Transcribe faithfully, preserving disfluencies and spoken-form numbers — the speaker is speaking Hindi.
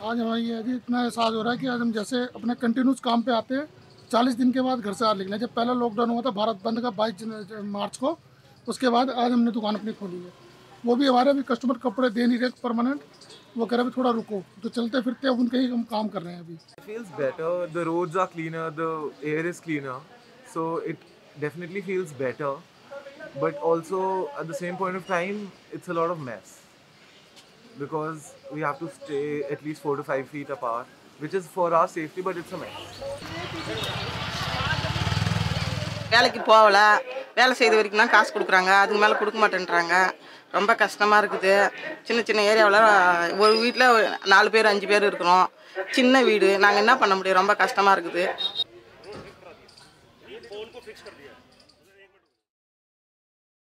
आज हमारी ये जी इतना एहसास हो रहा है कि आज हम जैसे अपने कंटिन्यूस काम पे आते हैं, चालीस दिन के बाद घर से बाहर निकले। जब पहला लॉकडाउन हुआ था भारत बंद का बाईस मार्च को, उसके बाद आज हमने दुकान अपनी खोली है। वो भी हमारे अभी कस्टमर कपड़े दे नहीं रहे परमानेंट, वो कह रहे अभी थोड़ा रुको, जो चलते फिरते अब उनके ही हम काम कर रहे हैं अभी। It feels better, the roads are cleaner, the air is cleaner, so it definitely feels better, but also at the same point of time it's a lot of mess because we have to stay at least four to five feet apart, which is for our safety, but it's a mess. வேலைக்கு போகல, வேலை செய்த வரைக்கும் தான் காசு கொடுக்குறாங்க, அதுக்கு மேலே கொடுக்க மாட்டேன்றாங்க. ரொம்ப கஷ்டமாக இருக்குது. சின்ன சின்ன ஏரியாவில் ஒரு வீட்டில் நாலு பேர் அஞ்சு பேர் இருக்கிறோம். சின்ன வீடு, நாங்கள் என்ன பண்ண முடியும்? ரொம்ப கஷ்டமாக இருக்குது.